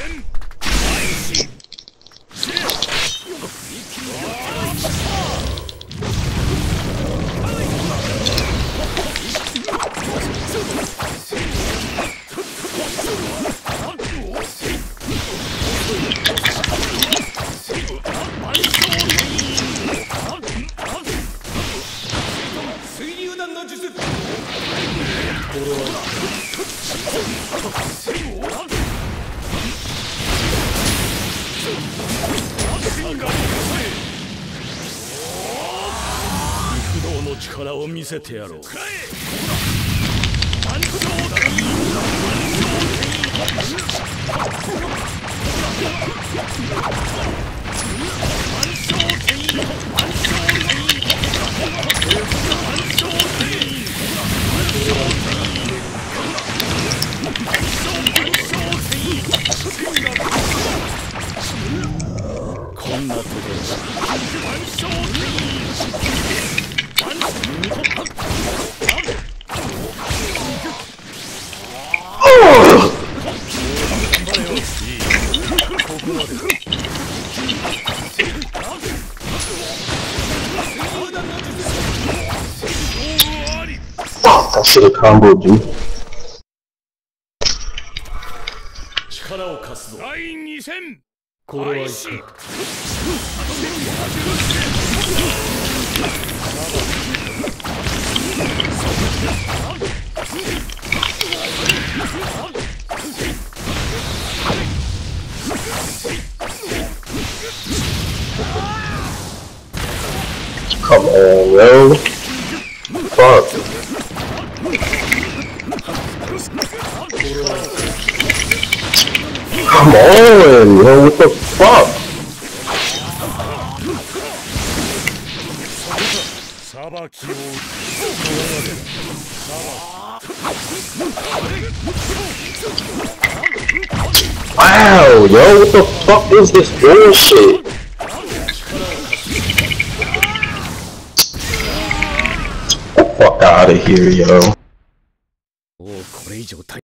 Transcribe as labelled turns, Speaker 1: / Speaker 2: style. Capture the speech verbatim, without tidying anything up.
Speaker 1: 力を見せてやろう。こんなところ
Speaker 2: That should have comboed you.
Speaker 1: 力を貸すぞ。だいに戦。これはいかん。
Speaker 2: Come on, yo. Fuck. Come on, yo, what the fuck? Wow, yo, what the fuck is this bullshit? Get the fuck out of here, yo.